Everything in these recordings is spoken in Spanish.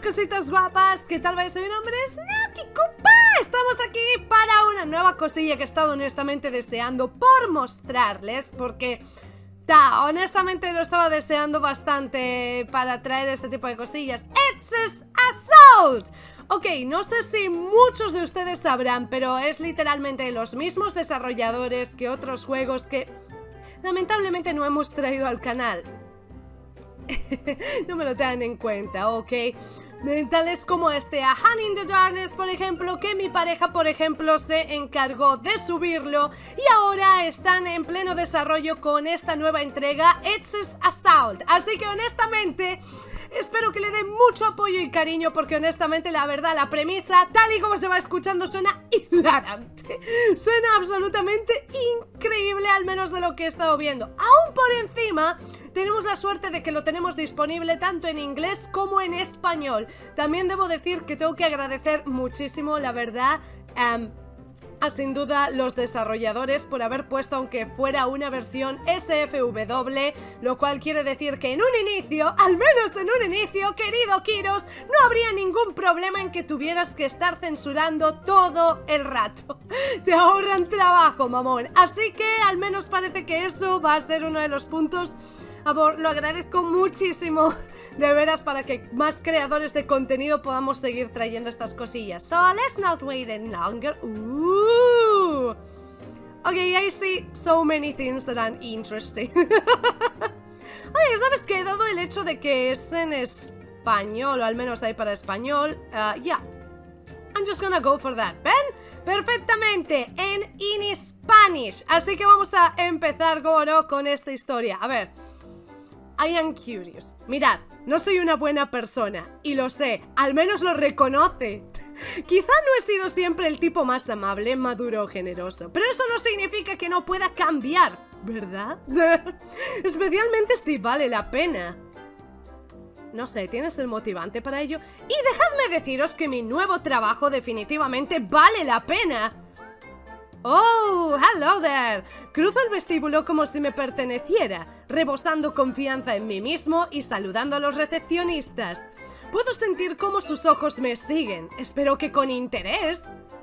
cositas guapas, ¿qué tal vais? Soy un hombre Snacky Compa. Estamos aquí para una nueva cosilla que he estado honestamente deseando por mostrarles, porque honestamente lo estaba deseando bastante para traer este tipo de cosillas. It's Assault. Ok, no sé si muchos de ustedes sabrán, pero es literalmente los mismos desarrolladores que otros juegos que lamentablemente no hemos traído al canal. No me lo tengan en cuenta, ok. Tales como A Honey in the Darkness, por ejemplo, que mi pareja, por ejemplo, se encargó de subirlo y ahora están en pleno desarrollo con esta nueva entrega, It's Assault. Así que honestamente espero que le den mucho apoyo y cariño, porque honestamente la verdad la premisa, tal y como se va escuchando, suena hilarante. Suena absolutamente increíble, al menos de lo que he estado viendo. Aún por encima tenemos la suerte de que lo tenemos disponible tanto en inglés como en español. También debo decir que tengo que agradecer muchísimo, la verdad, a sin duda los desarrolladores por haber puesto, aunque fuera una versión SFW, lo cual quiere decir que en un inicio, al menos en un inicio, querido Kiros, no habría ningún problema en que tuvieras que estar censurando todo el rato. Te ahorran trabajo, mamón. Así que al menos parece que eso va a ser uno de los puntos. Lo agradezco muchísimo, de veras, para que más creadores de contenido podamos seguir trayendo estas cosillas. So, let's not wait any longer. Okay, I see so many things that are interesting. Oye, ¿sabes qué? Dado el hecho de que es en español, o al menos hay para español, yeah, I'm just gonna go for that. ¿Ven? Perfectamente, in Spanish. Así que vamos a empezar, como no, con esta historia. A ver, I am curious. Mirad, no soy una buena persona, y lo sé, al menos lo reconoce. Quizá no he sido siempre el tipo más amable, maduro o generoso, pero eso no significa que no pueda cambiar, ¿verdad? Especialmente si vale la pena. No sé, ¿tienes el motivante para ello? Y dejadme deciros que mi nuevo trabajo definitivamente vale la pena. ¡Oh! ¡Hello there! Cruzo el vestíbulo como si me perteneciera, rebosando confianza en mí mismo y saludando a los recepcionistas. Puedo sentir cómo sus ojos me siguen. Espero que con interés.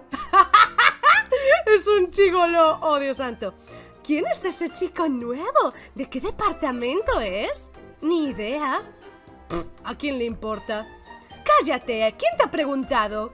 Es un chigolo, oh Dios santo. ¿Quién es ese chico nuevo? ¿De qué departamento es? Ni idea. ¿A quién le importa? ¡Cállate! ¿Quién te ha preguntado?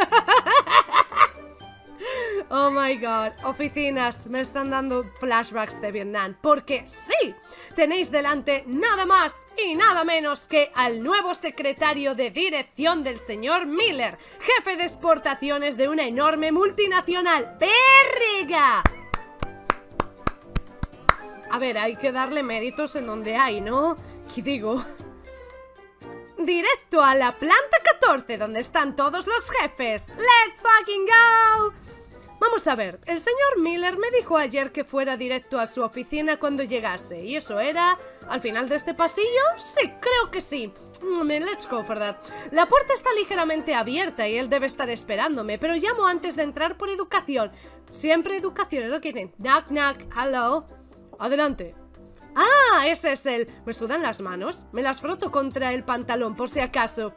Oh my god, oficinas, me están dando flashbacks de Vietnam, porque sí, tenéis delante nada más y nada menos que al nuevo secretario de dirección del señor Miller, jefe de exportaciones de una enorme multinacional. ¡Verga! A ver, hay que darle méritos en donde hay, ¿no? ¿Qué digo? Directo a la planta 14, donde están todos los jefes. ¡Let's fucking go! Vamos a ver, el señor Miller me dijo ayer que fuera directo a su oficina cuando llegase. ¿Y eso era al final de este pasillo? Sí, creo que sí. Let's go for that. La puerta está ligeramente abierta y él debe estar esperándome, pero llamo antes de entrar por educación. Siempre educación, es lo que dicen. Knock, knock, hello. Adelante. Ah, ese es él. Me sudan las manos. Me las froto contra el pantalón por si acaso.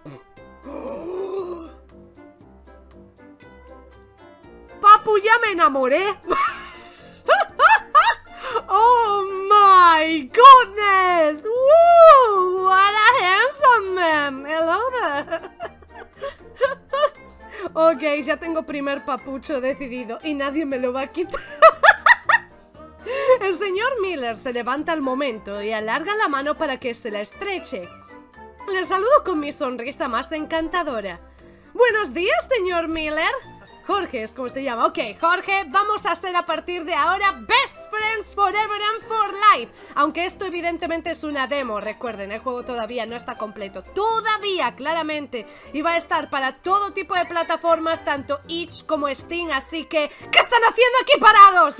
¡Papu, ya me enamoré! ¡Oh, my goodness! ¡Woo! ¡What a handsome man! ¡Hello there! Ok, ya tengo primer papucho decidido y nadie me lo va a quitar. El señor Miller se levanta al momento y alarga la mano para que se la estreche. Le saludo con mi sonrisa más encantadora. ¡Buenos días, señor Miller! Jorge es como se llama. Ok, Jorge, vamos a ser a partir de ahora best friends forever and for life. Aunque esto evidentemente es una demo, recuerden, el juego todavía no está completo. Todavía, claramente. Y va a estar para todo tipo de plataformas, tanto itch como Steam, así que ¿qué están haciendo aquí parados?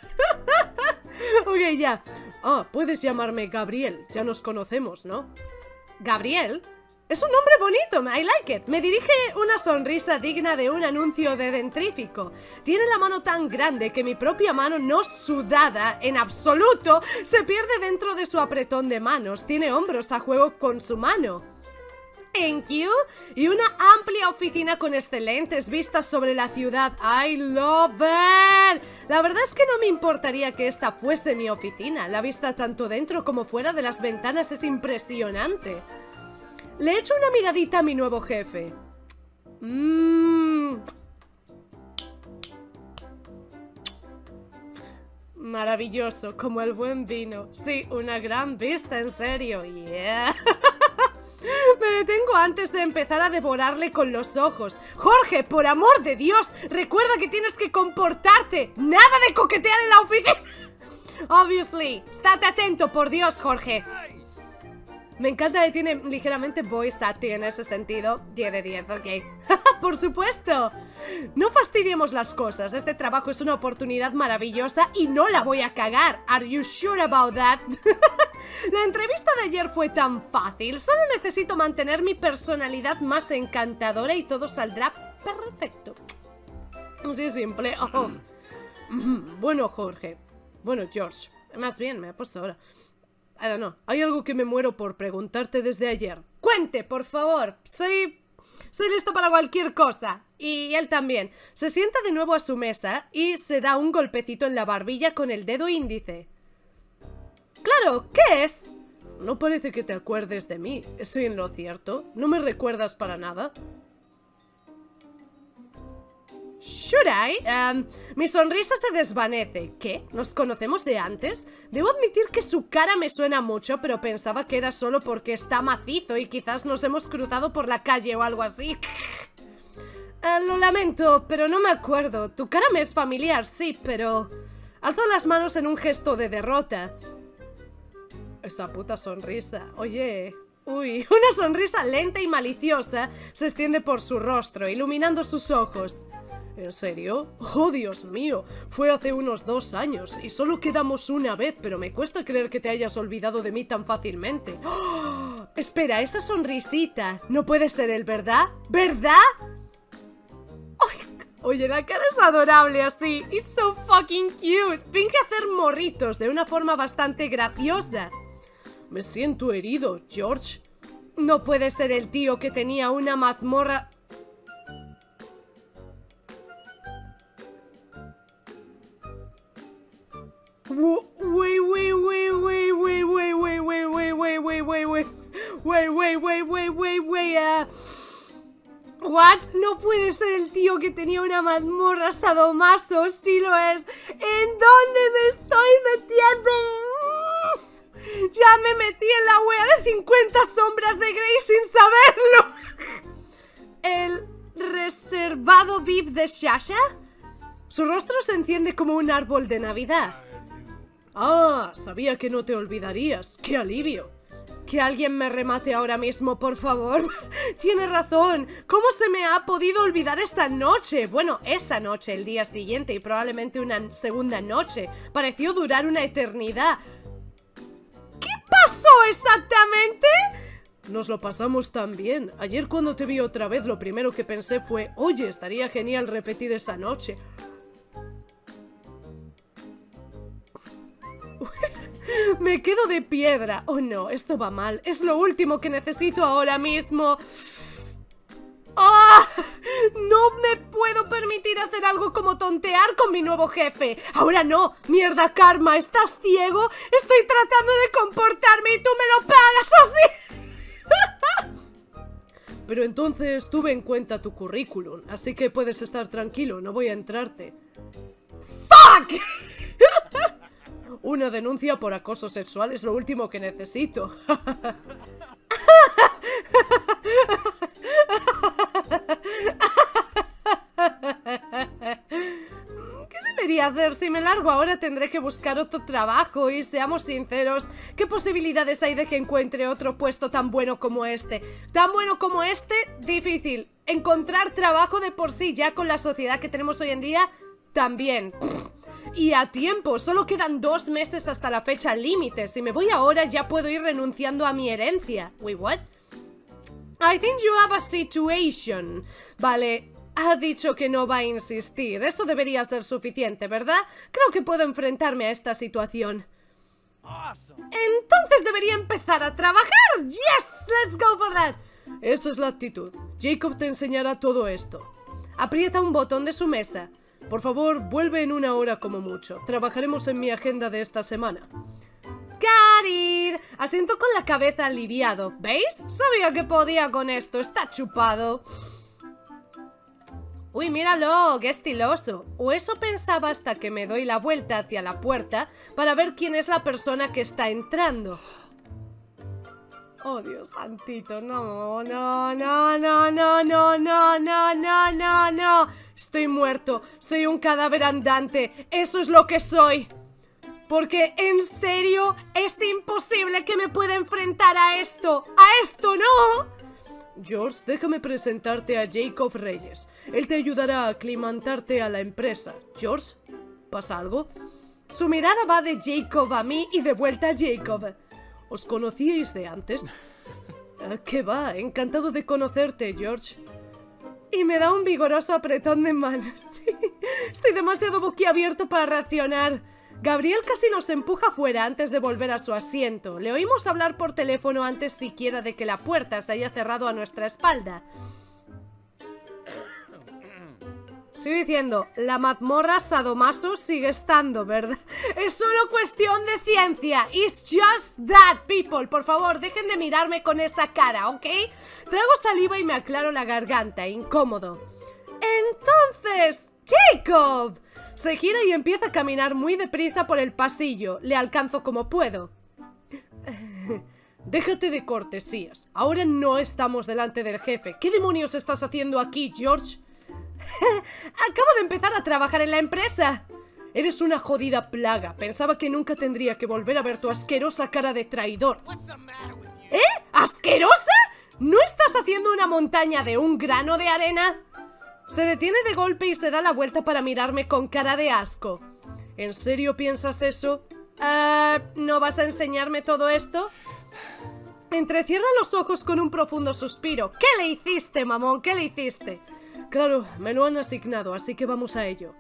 Ok, ya. Ah, puedes llamarme Gabriel, ya nos conocemos, ¿no? ¿Gabriel? Es un nombre bonito, I like it. Me dirige una sonrisa digna de un anuncio de dentrífico. Tiene la mano tan grande que mi propia mano, no sudada en absoluto, se pierde dentro de su apretón de manos. Tiene hombros a juego con su mano. Thank you. Y una amplia oficina con excelentes vistas sobre la ciudad. I love it. La verdad es que no me importaría que esta fuese mi oficina. La vista tanto dentro como fuera de las ventanas es impresionante. Le echo una miradita a mi nuevo jefe. Maravilloso, como el buen vino. Sí, una gran vista, en serio. Yeah. Me detengo antes de empezar a devorarle con los ojos. Jorge, por amor de Dios, recuerda que tienes que comportarte. Nada de coquetear en la oficina. Obviously. Estate atento, por Dios, Jorge. Me encanta que tiene ligeramente voice acting en ese sentido. 10 de 10, ok. Por supuesto. No fastidiemos las cosas. Este trabajo es una oportunidad maravillosa y no la voy a cagar. Are you sure about that? La entrevista de ayer fue tan fácil. Solo necesito mantener mi personalidad más encantadora y todo saldrá perfecto. Así es simple. Oh. Bueno, Jorge. Bueno, George. Más bien, me ha puesto ahora. I don't know. Hay algo que me muero por preguntarte desde ayer. Cuente, por favor. Soy listo para cualquier cosa. Y él también. Se sienta de nuevo a su mesa y se da un golpecito en la barbilla con el dedo índice. Claro, ¿qué es? No parece que te acuerdes de mí. ¿Estoy en lo cierto? ¿No me recuerdas para nada? ¿Should I? Mi sonrisa se desvanece. ¿Qué? ¿Nos conocemos de antes? Debo admitir que su cara me suena mucho, pero pensaba que era solo porque está macizo y quizás nos hemos cruzado por la calle o algo así. Lo lamento, pero no me acuerdo. Tu cara me es familiar, sí, pero... Alzo las manos en un gesto de derrota. Esa puta sonrisa. Oye... Uy, una sonrisa lenta y maliciosa se extiende por su rostro, iluminando sus ojos. ¿En serio? ¡Oh, Dios mío! Fue hace unos 2 años y solo quedamos una vez, pero me cuesta creer que te hayas olvidado de mí tan fácilmente. ¡Oh! Espera, esa sonrisita no puede ser él, ¿verdad? ¿Verdad? Oye, la cara es adorable así. It's so fucking cute. Finge hacer morritos de una forma bastante graciosa. Me siento herido, George. No puede ser el tío que tenía una mazmorra... What? No puede ser el tío que tenía una mazmorra sadomaso. Sí lo es. ¿En dónde me estoy metiendo? Ya me metí en la wea de 50 sombras de Grey sin saberlo. ¿El reservado VIP de Sasha? Su rostro se enciende como un árbol de Navidad. Ah, sabía que no te olvidarías. ¡Qué alivio! Que alguien me remate ahora mismo, por favor. Tiene razón. ¿Cómo se me ha podido olvidar esa noche? Bueno, esa noche, el día siguiente y probablemente una segunda noche. Pareció durar una eternidad. ¿Qué pasó exactamente? Nos lo pasamos tan bien. Ayer cuando te vi otra vez, lo primero que pensé fue, oye, estaría genial repetir esa noche. Me quedo de piedra. Oh no, esto va mal. Es lo último que necesito ahora mismo. ¡Ah! No me puedo permitir hacer algo como tontear con mi nuevo jefe. Ahora no. Mierda, Karma, ¿estás ciego? Estoy tratando de comportarme y tú me lo pagas así. Pero entonces tuve en cuenta tu currículum, así que puedes estar tranquilo, no voy a entrarte. ¡Fuck! Una denuncia por acoso sexual es lo último que necesito. ¿Qué debería hacer? Si me largo ahora tendré que buscar otro trabajo y seamos sinceros, ¿qué posibilidades hay de que encuentre otro puesto tan bueno como este? Tan bueno como este, difícil. Encontrar trabajo de por sí ya con la sociedad que tenemos hoy en día, también. Y a tiempo, solo quedan 2 meses hasta la fecha límite. Si me voy ahora ya puedo ir renunciando a mi herencia. Wait, what? I think you have a situation. Vale, ha dicho que no va a insistir. Eso debería ser suficiente, ¿verdad? Creo que puedo enfrentarme a esta situación. Entonces debería empezar a trabajar. Yes, let's go for that. Esa es la actitud. Jacob te enseñará todo esto. Aprieta un botón de su mesa. Por favor, vuelve en 1 hora como mucho. Trabajaremos en mi agenda de esta semana. ¡Carir! Asiento con la cabeza aliviado. ¿Veis? Sabía que podía con esto. Está chupado. Uy, míralo, qué estiloso. O eso pensaba hasta que me doy la vuelta hacia la puerta para ver quién es la persona que está entrando. Oh, Dios santito, no, no, no, no, no, no, no, no, no, no, no. Estoy muerto, soy un cadáver andante, eso es lo que soy. Porque, en serio, es imposible que me pueda enfrentar a esto. ¡A esto no! George, déjame presentarte a Jacob Reyes. Él te ayudará a aclimatarte a la empresa. George, ¿pasa algo? Su mirada va de Jacob a mí y de vuelta a Jacob. ¿Os conocíais de antes? ¿Qué va? Encantado de conocerte, George. Y me da un vigoroso apretón de manos. Estoy demasiado boquiabierto para reaccionar. Gabriel casi nos empuja fuera antes de volver a su asiento. Le oímos hablar por teléfono antes siquiera de que la puerta se haya cerrado a nuestra espalda. Sigo diciendo, la mazmorra sadomaso sigue estando, ¿verdad? Es solo cuestión de ciencia. It's just that, people. Por favor, dejen de mirarme con esa cara, ¿ok? Trago saliva y me aclaro la garganta, incómodo. Entonces, Jacob se gira y empieza a caminar muy deprisa por el pasillo. Le alcanzo como puedo. Déjate de cortesías. Ahora no estamos delante del jefe. ¿Qué demonios estás haciendo aquí, George? Acabo de empezar a trabajar en la empresa. Eres una jodida plaga. Pensaba que nunca tendría que volver a ver tu asquerosa cara de traidor. ¿Eh? ¿Asquerosa? ¿No estás haciendo una montaña de un grano de arena? Se detiene de golpe y se da la vuelta para mirarme con cara de asco. ¿En serio piensas eso? ¿No vas a enseñarme todo esto? Entrecierra los ojos con un profundo suspiro. ¿Qué le hiciste, mamón? ¿Qué le hiciste? Claro, me lo han asignado, así que vamos a ello.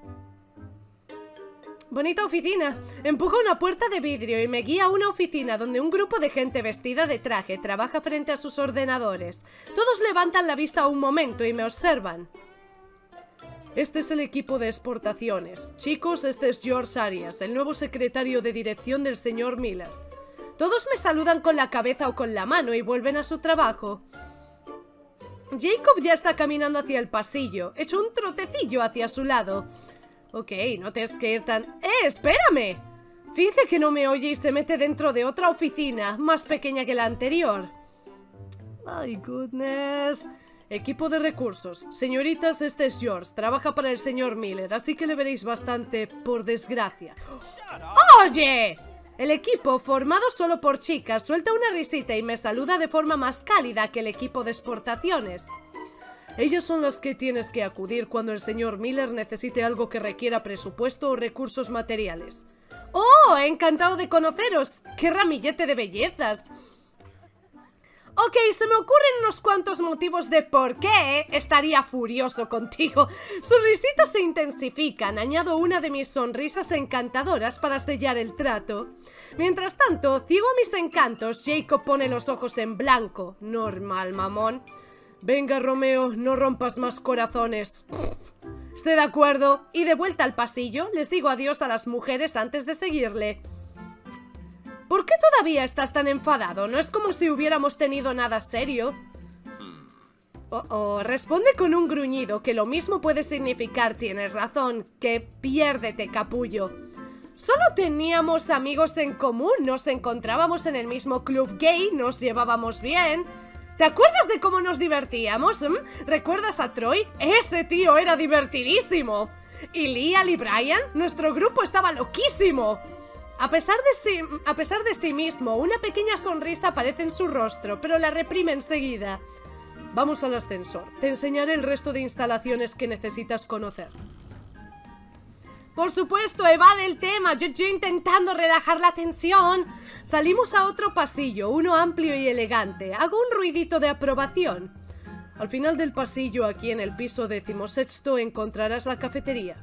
Bonita oficina. Empuja una puerta de vidrio y me guía a una oficina donde un grupo de gente vestida de traje trabaja frente a sus ordenadores. Todos levantan la vista un momento y me observan. Este es el equipo de exportaciones. Chicos, este es George Arias, el nuevo secretario de dirección del señor Miller. Todos me saludan con la cabeza o con la mano y vuelven a su trabajo. Jacob ya está caminando hacia el pasillo, hecho un trotecillo hacia su lado. Ok, no tienes que ir tan... ¡Espérame! Finge que no me oye y se mete dentro de otra oficina, más pequeña que la anterior. ¡Ay, goodness! Equipo de recursos. Señoritas, este es George. Trabaja para el señor Miller, así que le veréis bastante, por desgracia. ¡Oye! El equipo, formado solo por chicas, suelta una risita y me saluda de forma más cálida que el equipo de exportaciones. Ellas son las que tienes que acudir cuando el señor Miller necesite algo que requiera presupuesto o recursos materiales. ¡Oh! Encantado de conoceros. ¡Qué ramillete de bellezas! Ok, se me ocurren unos cuantos motivos de por qué estaría furioso contigo. Sus risitas se intensifican. Añado una de mis sonrisas encantadoras para sellar el trato. Mientras tanto, ciego a mis encantos, Jacob pone los ojos en blanco. Normal, mamón. Venga, Romeo, no rompas más corazones. Estoy de acuerdo. Y de vuelta al pasillo, les digo adiós a las mujeres antes de seguirle. ¿Por qué todavía estás tan enfadado? No es como si hubiéramos tenido nada serio. Responde con un gruñido, que lo mismo puede significar tienes razón, que piérdete, capullo. Solo teníamos amigos en común, nos encontrábamos en el mismo club gay, nos llevábamos bien. ¿Te acuerdas de cómo nos divertíamos? ¿Recuerdas a Troy? Ese tío era divertidísimo. ¿Y Liam y Brian? Nuestro grupo estaba loquísimo. A pesar de sí mismo, una pequeña sonrisa aparece en su rostro, pero la reprime enseguida. Vamos al ascensor. Te enseñaré el resto de instalaciones que necesitas conocer. Por supuesto, evade el tema. Yo intentando relajar la tensión. Salimos a otro pasillo, uno amplio y elegante. Hago un ruidito de aprobación. Al final del pasillo, aquí en el piso 16º, encontrarás la cafetería.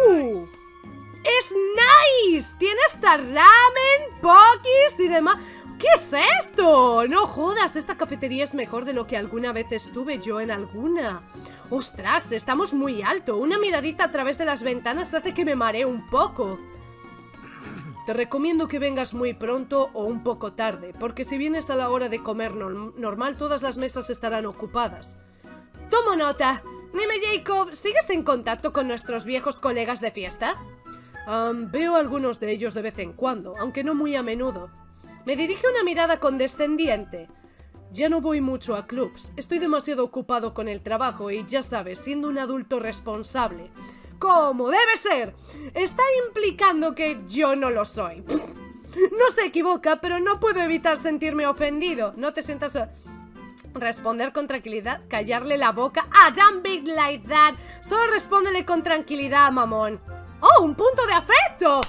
¡Es nice! Tiene hasta ramen, pokis y demás. ¿Qué es esto? No jodas, esta cafetería es mejor de lo que alguna vez estuve yo en alguna. Ostras, estamos muy alto. Una miradita a través de las ventanas hace que me maree un poco. Te recomiendo que vengas muy pronto o un poco tarde, porque si vienes a la hora de comer normal, todas las mesas estarán ocupadas. Tomo nota. Dime, Jacob, ¿sigues en contacto con nuestros viejos colegas de fiesta? Veo a algunos de ellos de vez en cuando, aunque no muy a menudo. Me dirige una mirada condescendiente. Ya no voy mucho a clubs, estoy demasiado ocupado con el trabajo y ya sabes, siendo un adulto responsable. ¡Como debe ser! Está implicando que yo no lo soy. No se equivoca, pero no puedo evitar sentirme ofendido. No te sientas... Responder con tranquilidad, callarle la boca. ¡Ah, don't be like that! Solo respóndele con tranquilidad, mamón. ¡Oh, un punto de afecto!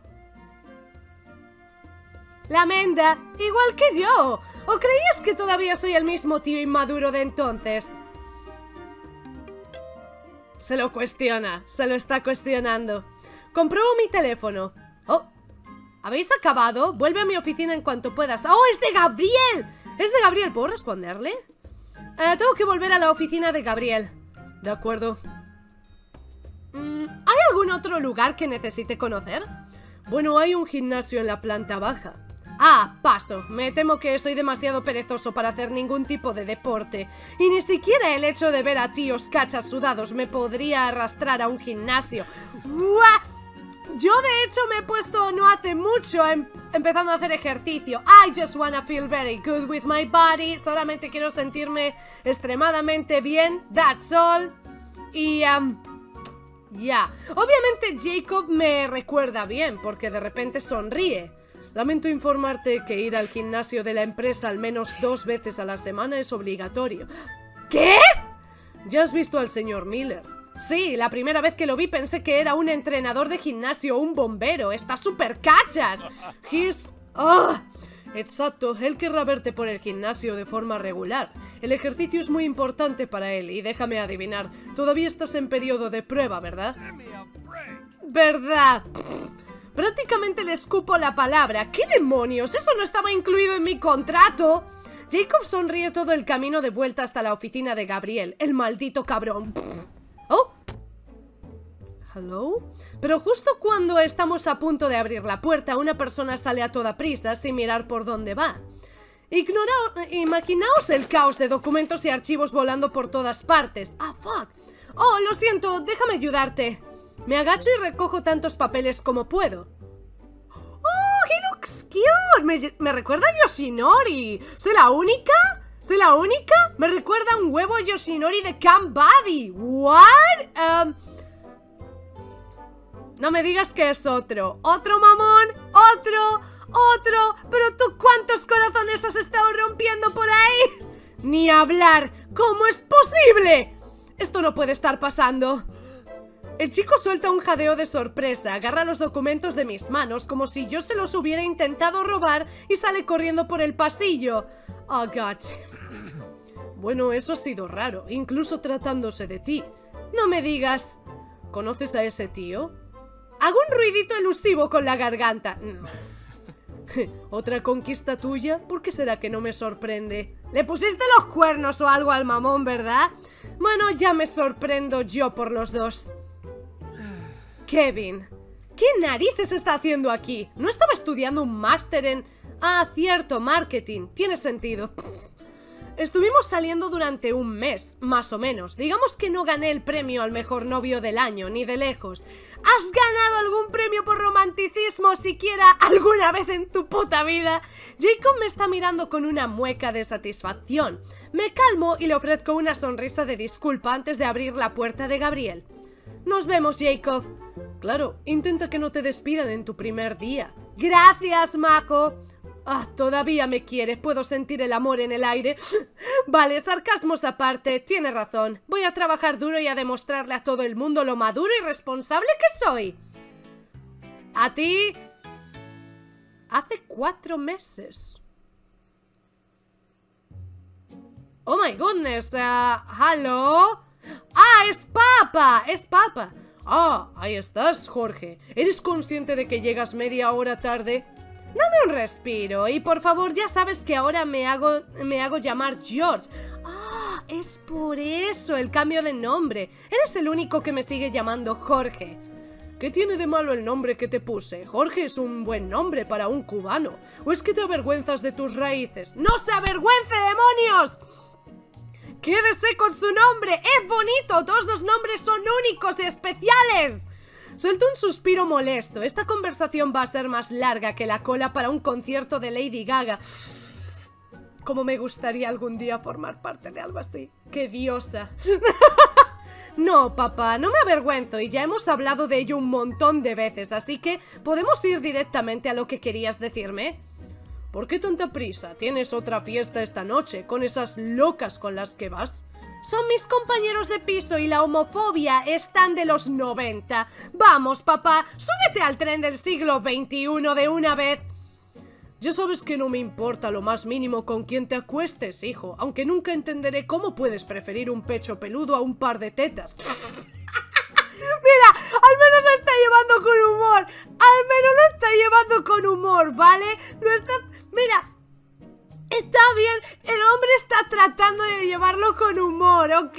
La Menda, igual que yo. ¿O creías que todavía soy el mismo tío inmaduro de entonces? Se lo cuestiona, se lo está cuestionando. Compruebo mi teléfono. Oh, ¿habéis acabado? Vuelve a mi oficina en cuanto puedas. ¡Oh, es de Gabriel! Es de Gabriel, ¿puedo responderle? Tengo que volver a la oficina de Gabriel. De acuerdo. ¿Hay algún otro lugar que necesite conocer? Bueno, hay un gimnasio en la planta baja. Ah, paso. Me temo que soy demasiado perezoso para hacer ningún tipo de deporte. Y ni siquiera el hecho de ver a tíos cachas sudados me podría arrastrar a un gimnasio. ¡Uah! Yo de hecho me he puesto no hace mucho empezando a hacer ejercicio. I just wanna feel very good with my body. Solamente quiero sentirme extremadamente bien. That's all. Y ya. Obviamente Jacob me recuerda bien porque de repente sonríe. Lamento informarte que ir al gimnasio de la empresa al menos 2 veces a la semana es obligatorio. ¿Qué? ¿Ya has visto al señor Miller? Sí, la primera vez que lo vi pensé que era un entrenador de gimnasio o un bombero. Está súper cachas. Exacto, él querrá verte por el gimnasio de forma regular. El ejercicio es muy importante para él y déjame adivinar, todavía estás en periodo de prueba, ¿verdad? ¿Verdad? Prácticamente le escupo la palabra. ¿Qué demonios? Eso no estaba incluido en mi contrato. Jacob sonríe todo el camino de vuelta hasta la oficina de Gabriel. El maldito cabrón. Oh. ¿Hello? Pero justo cuando estamos a punto de abrir la puerta, una persona sale a toda prisa sin mirar por dónde va. Imaginaos el caos de documentos y archivos volando por todas partes. Ah, fuck. Oh, lo siento, déjame ayudarte. Me agacho y recojo tantos papeles como puedo. ¡Oh, he looks cute! Me recuerda a Yoshinori. ¿Soy la única? ¿Soy la única? Me recuerda a un huevo Yoshinori de Camp Buddy. ¿What? No me digas que es otro. ¿Otro, mamón? ¿Otro? ¿Pero tú cuántos corazones has estado rompiendo por ahí? Ni hablar. ¿Cómo es posible? Esto no puede estar pasando. El chico suelta un jadeo de sorpresa, agarra los documentos de mis manos como si yo se los hubiera intentado robar y sale corriendo por el pasillo. Oh, God. Bueno, eso ha sido raro, incluso tratándose de ti. No me digas. ¿Conoces a ese tío? Hago un ruidito elusivo con la garganta. ¿Otra conquista tuya? ¿Por qué será que no me sorprende? Le pusiste los cuernos o algo al mamón, ¿verdad? Bueno, ya me sorprendo yo por los dos. Kevin, ¿qué narices está haciendo aquí? ¿No estaba estudiando un máster en...? Ah, cierto, marketing. Tiene sentido. Estuvimos saliendo durante un mes, más o menos. Digamos que no gané el premio al mejor novio del año, ni de lejos. ¿Has ganado algún premio por romanticismo siquiera alguna vez en tu puta vida? Jacob me está mirando con una mueca de satisfacción. Me calmo y le ofrezco una sonrisa de disculpa antes de abrir la puerta de Gabriel. Nos vemos, Jacob. Claro, intenta que no te despidan en tu primer día. Gracias, majo. Ah, todavía me quieres, puedo sentir el amor en el aire. Vale, sarcasmos aparte, tiene razón. Voy a trabajar duro y a demostrarle a todo el mundo lo maduro y responsable que soy. ¿A ti? Hace 4 meses. Oh my goodness, ¿hello? ¡Ah, es Papa! ¡Es Papa! Ah, ahí estás, Jorge. ¿Eres consciente de que llegas media hora tarde? Dame un respiro y por favor, ya sabes que ahora me hago llamar George. Ah, es por eso el cambio de nombre. Eres el único que me sigue llamando Jorge. ¿Qué tiene de malo el nombre que te puse? Jorge es un buen nombre para un cubano. ¿O es que te avergüenzas de tus raíces? ¡No se avergüence, demonios! ¡Quédese con su nombre! ¡Es bonito! ¡Todos los nombres son únicos y especiales! Suelto un suspiro molesto. Esta conversación va a ser más larga que la cola para un concierto de Lady Gaga. Como me gustaría algún día formar parte de algo así. ¡Qué diosa! No, papá, no me avergüenzo y ya hemos hablado de ello un montón de veces, así que ¿podemos ir directamente a lo que querías decirme? ¿Por qué tanta prisa? ¿Tienes otra fiesta esta noche con esas locas con las que vas? Son mis compañeros de piso y la homofobia están de los 90. Vamos, papá, súbete al tren del siglo XXI de una vez. Ya sabes que no me importa lo más mínimo con quién te acuestes, hijo, aunque nunca entenderé cómo puedes preferir un pecho peludo a un par de tetas. Mira, al menos lo está llevando con humor. Al menos lo está llevando con humor, ¿vale? No está... Mira, está bien. El hombre está tratando de llevarlo con humor, ¿ok?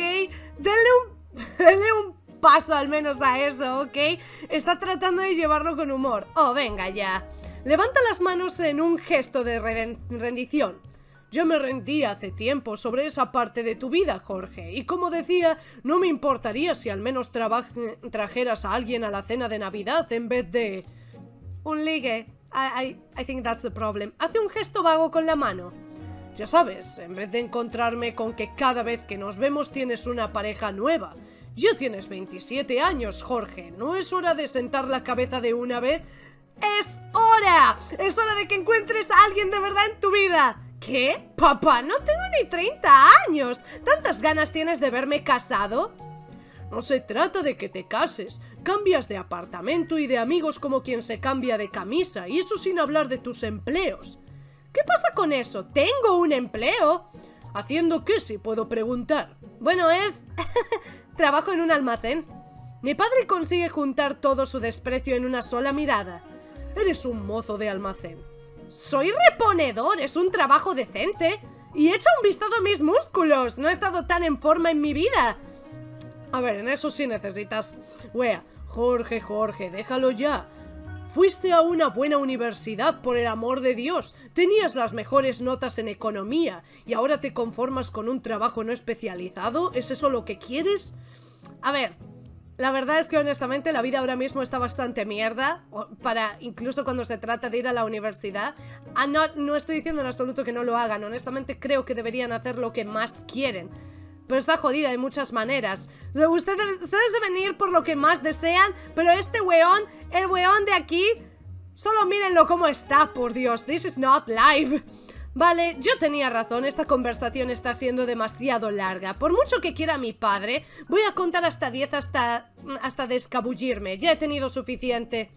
Denle un paso al menos a eso, ¿ok? Está tratando de llevarlo con humor. Oh, venga ya. Levanta las manos en un gesto de rendición. Yo me rendí hace tiempo sobre esa parte de tu vida, Jorge, y como decía, no me importaría si al menos trajeras a alguien a la cena de Navidad en vez de... Un ligue. I think that's the problem. Hace un gesto vago con la mano. Ya sabes, en vez de encontrarme con que cada vez que nos vemos tienes una pareja nueva. Ya tienes 27 años, Jorge. ¿No es hora de sentar la cabeza de una vez? ¡Es hora! ¡Es hora de que encuentres a alguien de verdad en tu vida! ¿Qué? Papá, no tengo ni 30 años. ¿Tantas ganas tienes de verme casado? No se trata de que te cases. Cambias de apartamento y de amigos como quien se cambia de camisa, y eso sin hablar de tus empleos. ¿Qué pasa con eso? ¿Tengo un empleo? ¿Haciendo qué, si puedo preguntar? Bueno, es... trabajo en un almacén. Mi padre consigue juntar todo su desprecio en una sola mirada. Eres un mozo de almacén. Soy reponedor, es un trabajo decente. Y echa un vistazo a mis músculos. No he estado tan en forma en mi vida. A ver, en eso sí necesitas... Wea, Jorge, déjalo ya. Fuiste a una buena universidad, por el amor de Dios. Tenías las mejores notas en economía. ¿Y ahora te conformas con un trabajo no especializado? ¿Es eso lo que quieres? A ver... La verdad es que honestamente la vida ahora mismo está bastante mierda, incluso cuando se trata de ir a la universidad. No estoy diciendo en absoluto que no lo hagan, honestamente creo que deberían hacer lo que más quieren. Pero está jodida de muchas maneras. Ustedes deben ir por lo que más desean, pero este weón, el weón de aquí, solo mírenlo cómo está, por Dios, this is not live. Vale, yo tenía razón, esta conversación está siendo demasiado larga. Por mucho que quiera mi padre, voy a contar hasta 10 hasta descabullirme. Ya he tenido suficiente.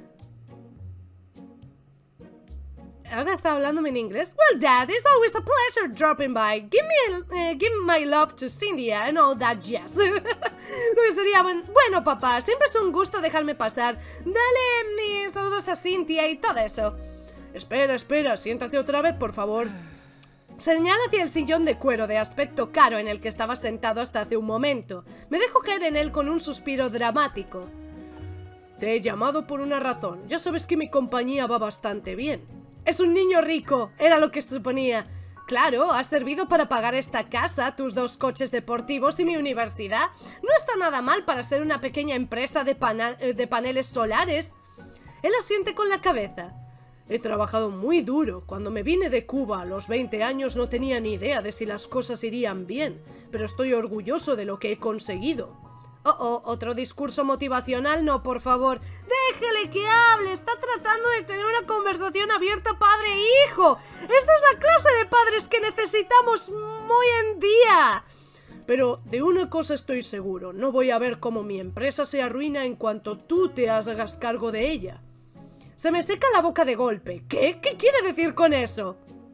Ahora está hablándome en inglés. Well, Dad, it's always a pleasure dropping by. Give my love to Cynthia and all that jazz. Pues sería bueno, papá, siempre es un gusto dejarme pasar. Dale mis saludos a Cynthia y todo eso. Espera, siéntate otra vez, por favor. Señala hacia el sillón de cuero de aspecto caro en el que estaba sentado hasta hace un momento. Me dejo caer en él con un suspiro dramático. Te he llamado por una razón. Ya sabes que mi compañía va bastante bien. Es un niño rico, era lo que suponía. Claro, ha servido para pagar esta casa, tus 2 coches deportivos y mi universidad. No está nada mal para ser una pequeña empresa de paneles solares. Él asiente con la cabeza. He trabajado muy duro. Cuando me vine de Cuba a los 20 años no tenía ni idea de si las cosas irían bien, pero estoy orgulloso de lo que he conseguido. Otro discurso motivacional, no, por favor. Déjele que hable, está tratando de tener una conversación abierta padre e hijo. Esta es la clase de padres que necesitamos hoy en día. Pero de una cosa estoy seguro, no voy a ver cómo mi empresa se arruina en cuanto tú te hagas cargo de ella. Se me seca la boca de golpe. ¿Qué? ¿Qué quiere decir con eso?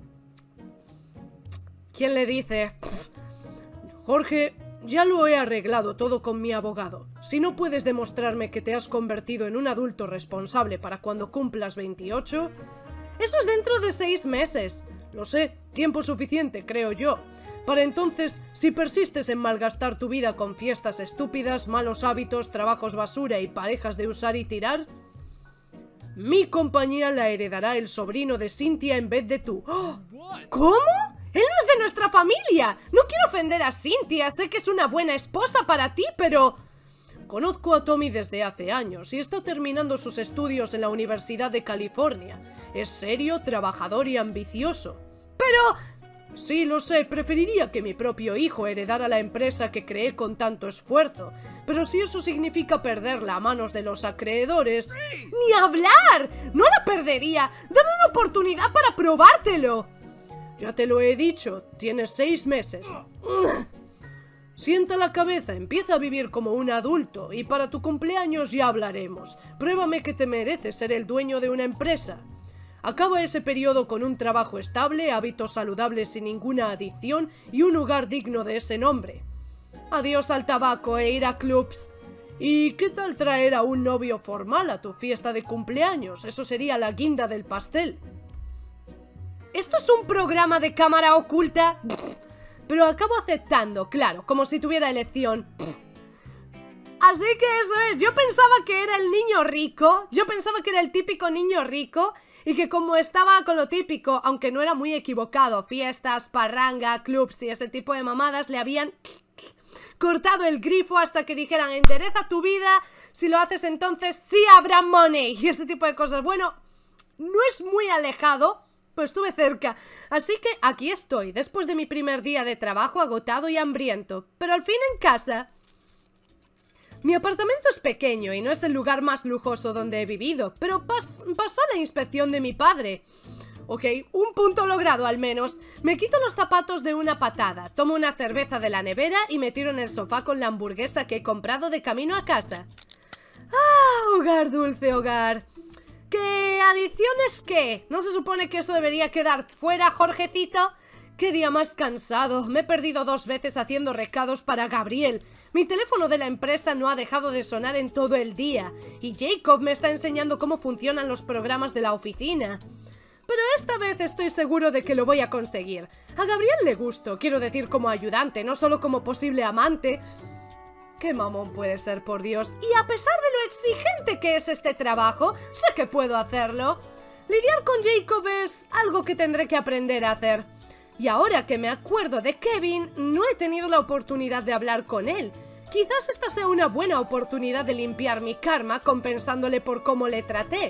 ¿Quién le dice? Jorge, ya lo he arreglado todo con mi abogado. Si no puedes demostrarme que te has convertido en un adulto responsable para cuando cumplas 28... Eso es dentro de 6 meses. Lo sé, tiempo suficiente, creo yo. Para entonces, si persistes en malgastar tu vida con fiestas estúpidas, malos hábitos, trabajos basura y parejas de usar y tirar, mi compañía la heredará el sobrino de Cynthia en vez de tú. ¡Oh! ¿Cómo? ¡Él no es de nuestra familia! No quiero ofender a Cynthia, sé que es una buena esposa para ti, pero... Conozco a Tommy desde hace años y está terminando sus estudios en la Universidad de California. Es serio, trabajador y ambicioso. ¡Pero! Sí, lo sé, preferiría que mi propio hijo heredara la empresa que creé con tanto esfuerzo. Pero si eso significa perderla a manos de los acreedores... ¡Ni hablar! ¡No la perdería! ¡Dame una oportunidad para probártelo! Ya te lo he dicho, tienes 6 meses. Sienta la cabeza, empieza a vivir como un adulto y para tu cumpleaños ya hablaremos. Pruébame que te mereces ser el dueño de una empresa. Acaba ese periodo con un trabajo estable, hábitos saludables sin ninguna adicción y un lugar digno de ese nombre. Adiós al tabaco e ir a clubs. ¿Y qué tal traer a un novio formal a tu fiesta de cumpleaños? Eso sería la guinda del pastel. ¿Esto es un programa de cámara oculta? Pero acabo aceptando, claro, como si tuviera elección. Así que eso es, yo pensaba que era el niño rico, yo pensaba que era el típico niño rico y que como estaba con lo típico, aunque no era muy equivocado, fiestas, parranga, clubs y ese tipo de mamadas, le habían cortado el grifo hasta que dijeran endereza tu vida, si lo haces entonces sí habrá money y ese tipo de cosas. Bueno, no es muy alejado, pero estuve cerca, así que aquí estoy, después de mi primer día de trabajo agotado y hambriento, pero al fin en casa. Mi apartamento es pequeño y no es el lugar más lujoso donde he vivido, pero pasó la inspección de mi padre. Ok, un punto logrado al menos. Me quito los zapatos de una patada, tomo una cerveza de la nevera y me tiro en el sofá con la hamburguesa que he comprado de camino a casa. ¡Ah, hogar, dulce hogar! ¿Qué adiciones qué? ¿No se supone que eso debería quedar fuera, Jorgecito? ¡Qué día más cansado! Me he perdido 2 veces haciendo recados para Gabriel. Mi teléfono de la empresa no ha dejado de sonar en todo el día. Y Jacob me está enseñando cómo funcionan los programas de la oficina. Pero esta vez estoy seguro de que lo voy a conseguir. A Gabriel le gusto, quiero decir como ayudante, no solo como posible amante. ¡Qué mamón puede ser, por Dios! Y a pesar de lo exigente que es este trabajo, sé que puedo hacerlo. Lidiar con Jacob es algo que tendré que aprender a hacer. Y ahora que me acuerdo de Kevin, no he tenido la oportunidad de hablar con él. Quizás esta sea una buena oportunidad de limpiar mi karma compensándole por cómo le traté.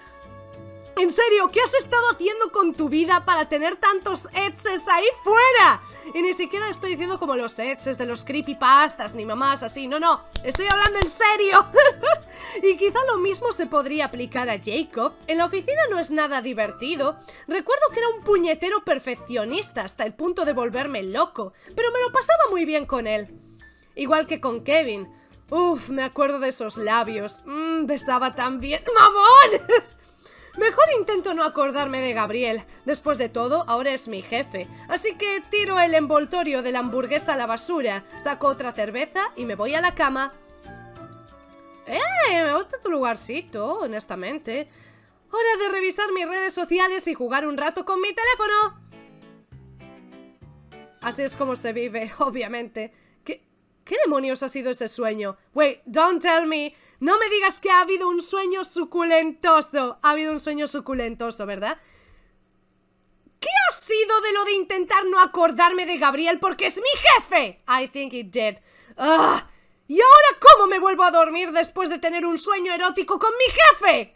En serio, ¿qué has estado haciendo con tu vida para tener tantos exes ahí fuera? Y ni siquiera estoy diciendo como los exes de los creepypastas ni mamás así, no, estoy hablando en serio. Y quizá lo mismo se podría aplicar a Jacob. En la oficina no es nada divertido. Recuerdo que era un puñetero perfeccionista hasta el punto de volverme loco, pero me lo pasaba muy bien con él. Igual que con Kevin. Uf, me acuerdo de esos labios. Besaba tan bien. ¡Mamón! Mejor intento no acordarme de Gabriel. Después de todo, ahora es mi jefe. Así que tiro el envoltorio de la hamburguesa a la basura, saco otra cerveza y me voy a la cama. Me gusta tu lugarcito, honestamente. Hora de revisar mis redes sociales y jugar un rato con mi teléfono. Así es como se vive, obviamente. ¿Qué demonios ha sido ese sueño? Wait, don't tell me. No me digas que ha habido un sueño suculentoso. Ha habido un sueño suculentoso, ¿verdad? ¿Qué ha sido de lo de intentar no acordarme de Gabriel porque es mi jefe? I think it did. ¡Ah! ¿Y ahora cómo me vuelvo a dormir después de tener un sueño erótico con mi jefe?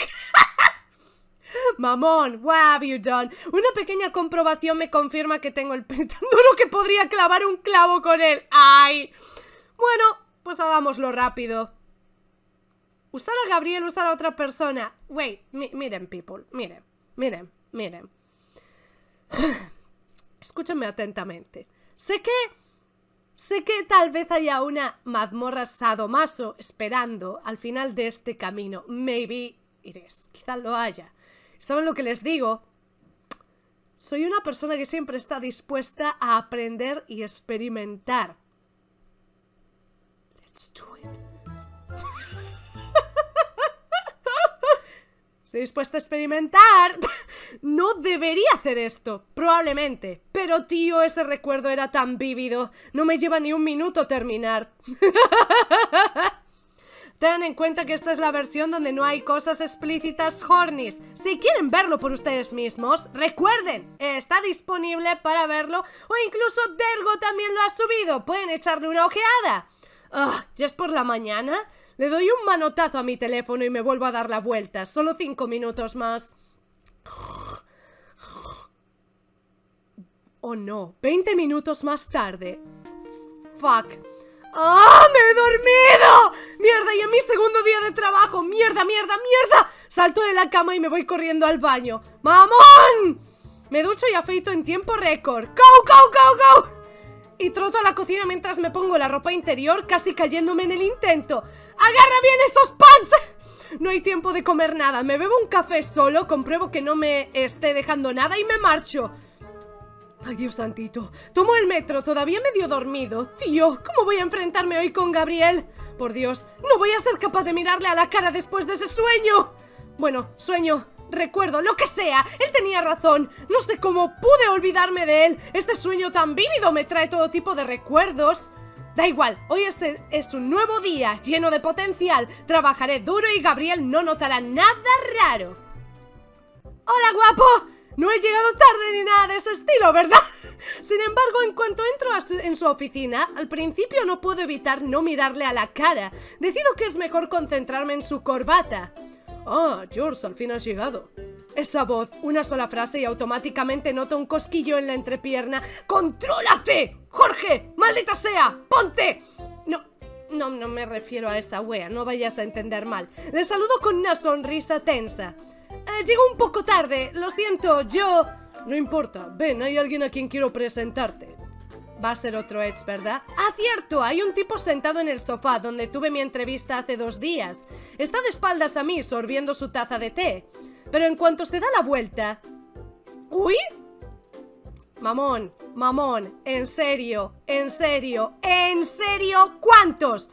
Mamón, what have you done? Una pequeña comprobación me confirma que tengo el pene tan duro que podría clavar un clavo con él. ¡Ay! Bueno, pues hagámoslo rápido. Usar a Gabriel, usar a otra persona. Wait, miren, people, miren. Escúchame atentamente. Sé que tal vez haya una mazmorra sadomaso esperando al final de este camino. Maybe it is. Quizás lo haya. ¿Saben lo que les digo? Soy una persona que siempre está dispuesta a aprender y experimentar. Let's do it. Estoy dispuesta a experimentar. No debería hacer esto, probablemente. Pero tío, ese recuerdo era tan vívido. No me lleva ni un minuto terminar. Tengan en cuenta que esta es la versión donde no hay cosas explícitas hornies. Si quieren verlo por ustedes mismos, recuerden, está disponible para verlo, o incluso Dergo también lo ha subido. Pueden echarle una ojeada. ¿Ya es por la mañana? Le doy un manotazo a mi teléfono y me vuelvo a dar la vuelta. Solo 5 minutos más. Oh no, 20 minutos más tarde. Fuck. ¡Me he dormido! ¡Mierda! Y en mi segundo día de trabajo. ¡Mierda, mierda, mierda! Salto de la cama y me voy corriendo al baño. ¡Mamón! Me ducho y afeito en tiempo récord. ¡Go, go, go, go! Y troto a la cocina mientras me pongo la ropa interior, casi cayéndome en el intento. ¡Agarra bien esos pants! No hay tiempo de comer nada. Me bebo un café solo, compruebo que no me esté dejando nada y me marcho. Ay, Dios santito. Tomo el metro, todavía medio dormido. Tío, ¿cómo voy a enfrentarme hoy con Gabriel? Por Dios, no voy a ser capaz de mirarle a la cara después de ese sueño. Bueno, sueño, recuerdo, lo que sea. Él tenía razón. No sé cómo pude olvidarme de él. Este sueño tan vívido me trae todo tipo de recuerdos. Da igual, hoy es un nuevo día, lleno de potencial. Trabajaré duro y Gabriel no notará nada raro. ¡Hola, guapo! No he llegado tarde ni nada de ese estilo, ¿verdad? Sin embargo, en cuanto entro en su oficina, al principio no puedo evitar no mirarle a la cara. Decido que es mejor concentrarme en su corbata. George, al fin has llegado. Esa voz, una sola frase y automáticamente noto un cosquillo en la entrepierna. ¡Contrólate! ¡Jorge! ¡Maldita sea! ¡Ponte! No me refiero a esa wea, no vayas a entender mal. Le saludo con una sonrisa tensa. Llego un poco tarde, lo siento, yo... No importa, ven, hay alguien a quien quiero presentarte. Va a ser otro Edge, ¿verdad? Cierto, hay un tipo sentado en el sofá donde tuve mi entrevista hace 2 días. Está de espaldas a mí, sorbiendo su taza de té. Pero en cuanto se da la vuelta... ¡Uy! Mamón, en serio, ¿cuántos?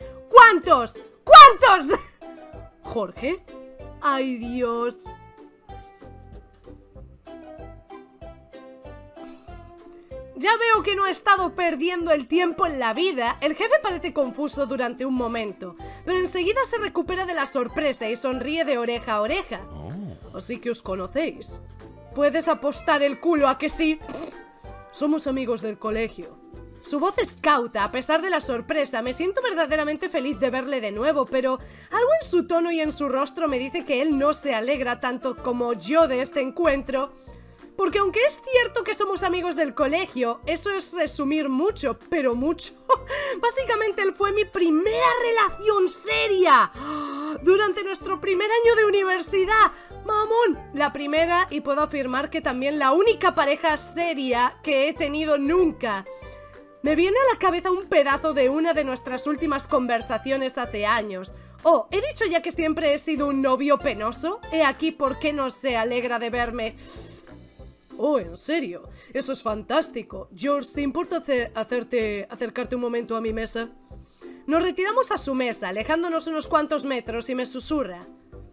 ¿Jorge? ¡Ay, Dios! Ya veo que no he estado perdiendo el tiempo en la vida. El jefe parece confuso durante un momento, pero enseguida se recupera de la sorpresa y sonríe de oreja a oreja. Así que os conocéis. Puedes apostar el culo a que sí. Somos amigos del colegio. Su voz es cauta, a pesar de la sorpresa. Me siento verdaderamente feliz de verle de nuevo, pero algo en su tono y en su rostro me dice que él no se alegra tanto como yo de este encuentro. Porque aunque es cierto que somos amigos del colegio, eso es resumir mucho, pero mucho. Básicamente él fue mi primera relación seria. Durante nuestro primer año de universidad. ¡Mamón! La primera, y puedo afirmar que también la única pareja seria que he tenido nunca. Me viene a la cabeza un pedazo de una de nuestras últimas conversaciones hace años. ¿He dicho ya que siempre he sido un novio penoso? He aquí por qué no se alegra de verme. ¿En serio? Eso es fantástico. George, ¿te importa acercarte un momento a mi mesa? Nos retiramos a su mesa, alejándonos unos cuantos metros, y me susurra.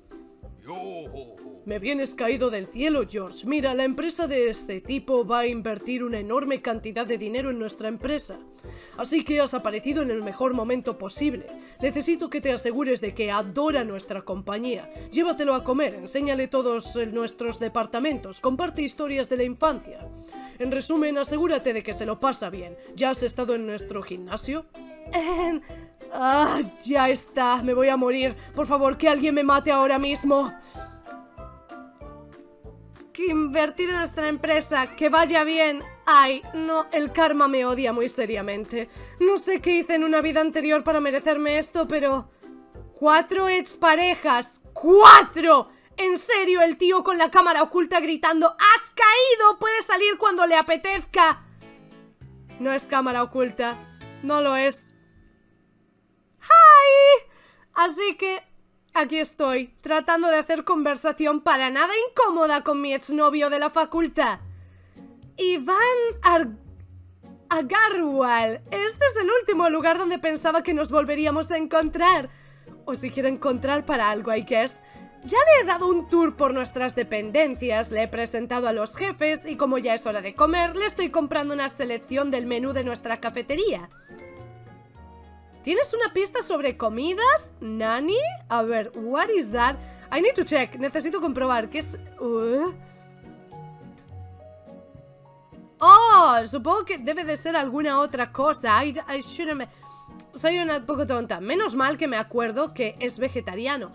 Me vienes caído del cielo, George. Mira, la empresa de este tipo va a invertir una enorme cantidad de dinero en nuestra empresa. Así que has aparecido en el mejor momento posible. Necesito que te asegures de que adora nuestra compañía. Llévatelo a comer, enséñale todos nuestros departamentos, comparte historias de la infancia. En resumen, asegúrate de que se lo pasa bien. ¿Ya has estado en nuestro gimnasio? Ya está, me voy a morir. Por favor, que alguien me mate ahora mismo. Que invertir en nuestra empresa, que vaya bien. Ay, no, el karma me odia muy seriamente. No sé qué hice en una vida anterior para merecerme esto, pero... 4 exparejas. ¡4! En serio, el tío con la cámara oculta gritando ¡has caído! Puede salir cuando le apetezca. No es cámara oculta. No lo es. ¡Ay! Así que... aquí estoy, tratando de hacer conversación para nada incómoda con mi exnovio de la facultad. Iván Agarwal. Este es el último lugar donde pensaba que nos volveríamos a encontrar. O si quiero encontrar para algo, I guess. Ya le he dado un tour por nuestras dependencias, le he presentado a los jefes y como ya es hora de comer, le estoy comprando una selección del menú de nuestra cafetería. ¿Tienes una pista sobre comidas? ¿Nani? A ver, what is that? I need to check. Necesito comprobar. ¿Qué es? Oh, supongo que debe de ser alguna otra cosa. I shouldn't... Soy una poco tonta. Menos mal que me acuerdo que es vegetariano.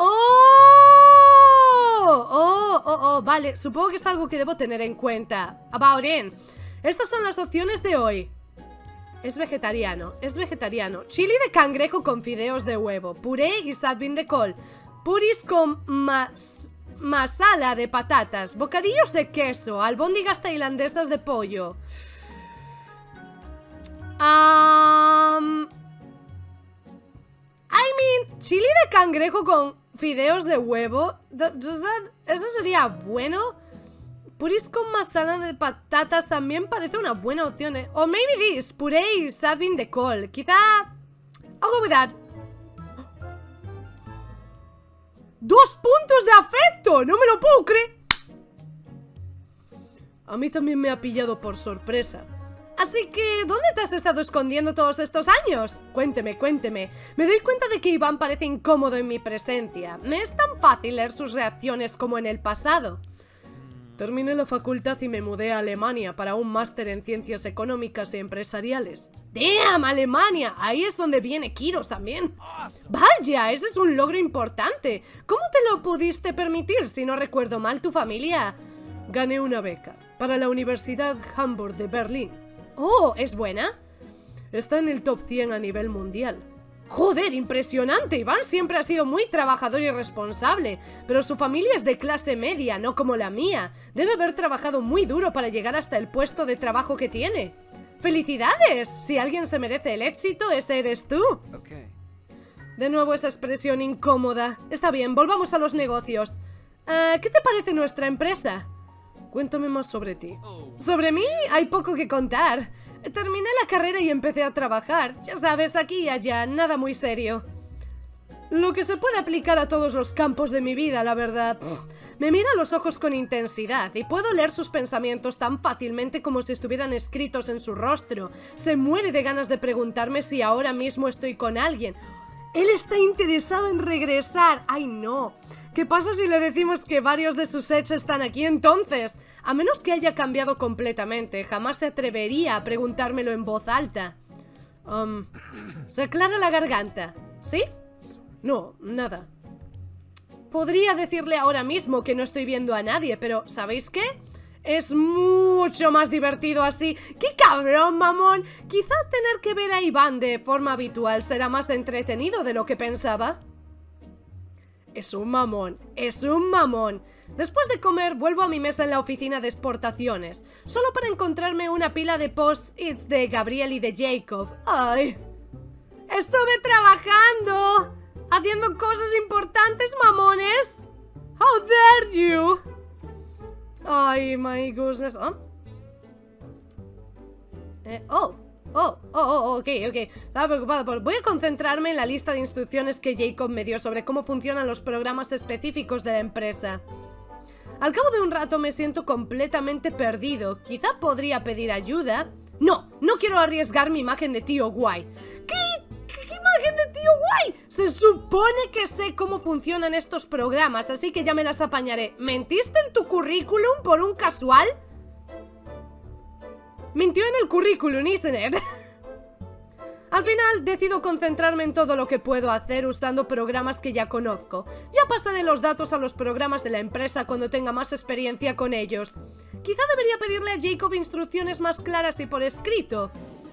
Vale, supongo que es algo que debo tener en cuenta. About it. Estas son las opciones de hoy. Es vegetariano, es vegetariano. Chili de cangrejo con fideos de huevo, puré y sadbin de col, puris con masala de patatas, bocadillos de queso, albóndigas tailandesas de pollo. Chili de cangrejo con fideos de huevo. ¿Eso sería bueno? Puris con masala de patatas también parece una buena opción, ¿eh? O maybe this, puré y sadbin de col. Quizá... I'll go with that. 2 puntos de afecto. No me lo puedo creer. A mí también me ha pillado por sorpresa. Así que, ¿dónde te has estado escondiendo todos estos años? Cuénteme, cuénteme. Me doy cuenta de que Iván parece incómodo en mi presencia. Me es tan fácil leer sus reacciones como en el pasado. Terminé la facultad y me mudé a Alemania para un máster en ciencias económicas y empresariales. ¡Damn! ¡Alemania! Ahí es donde viene Kiros también. ¡Vaya! Ese es un logro importante. ¿Cómo te lo pudiste permitir? Si no recuerdo mal, tu familia... Gané una beca para la Universidad Hamburg de Berlín. ¡Oh! ¿Es buena? Está en el top 100 a nivel mundial. ¡Joder! ¡Impresionante! Iván siempre ha sido muy trabajador y responsable, pero su familia es de clase media, no como la mía. Debe haber trabajado muy duro para llegar hasta el puesto de trabajo que tiene. ¡Felicidades! Si alguien se merece el éxito, ese eres tú. Okay. De nuevo esa expresión incómoda. Está bien, volvamos a los negocios. ¿Qué te parece nuestra empresa? Cuéntame más sobre ti. ¿Sobre mí? Hay poco que contar. Terminé la carrera y empecé a trabajar. Ya sabes, aquí y allá, nada muy serio. Lo que se puede aplicar a todos los campos de mi vida, la verdad. Me mira a los ojos con intensidad y puedo leer sus pensamientos tan fácilmente como si estuvieran escritos en su rostro. Se muere de ganas de preguntarme si ahora mismo estoy con alguien. Él está interesado en regresar. ¡Ay, no! ¿Qué pasa si le decimos que varios de sus ex están aquí entonces? A menos que haya cambiado completamente, jamás se atrevería a preguntármelo en voz alta. Se aclara la garganta. ¿Sí? No, nada. Podría decirle ahora mismo que no estoy viendo a nadie, pero ¿sabéis qué? Es mucho más divertido así. ¡Qué cabrón, mamón! Quizá tener que ver a Iván de forma habitual será más entretenido de lo que pensaba. Es un mamón, es un mamón. Después de comer, vuelvo a mi mesa en la oficina de exportaciones, solo para encontrarme una pila de post-its de Gabriel y de Jacob. ¡Ay! ¡Estuve trabajando! ¡Haciendo cosas importantes, mamones! ¡How dare you! ¡Ay, my goodness! Ok. Estaba preocupado por... Voy a concentrarme en la lista de instrucciones que Jacob me dio sobre cómo funcionan los programas específicos de la empresa. Al cabo de un rato me siento completamente perdido. Quizá podría pedir ayuda. No quiero arriesgar mi imagen de tío guay. ¿Qué imagen de tío guay? Se supone que sé cómo funcionan estos programas, así que ya me las apañaré. ¿Mentiste en tu currículum por un casual? Mintió en el currículum, isn't it? Al final decido concentrarme en todo lo que puedo hacer usando programas que ya conozco. Ya pasaré los datos a los programas de la empresa cuando tenga más experiencia con ellos. Quizá debería pedirle a Jacob instrucciones más claras y por escrito.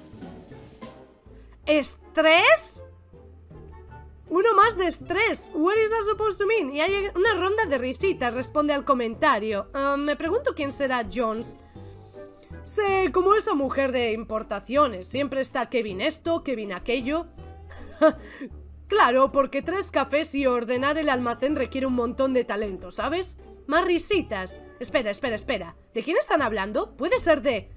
¿Estrés? Uno más de estrés. What is that supposed to mean? Y hay una ronda de risitas, responde al comentario. Me pregunto quién será Jones. Sé como esa mujer de importaciones. Siempre está Kevin esto, Kevin aquello. Claro, porque 3 cafés y ordenar el almacén requiere un montón de talento, ¿sabes? Más risitas. Espera. ¿De quién están hablando? Puede ser de...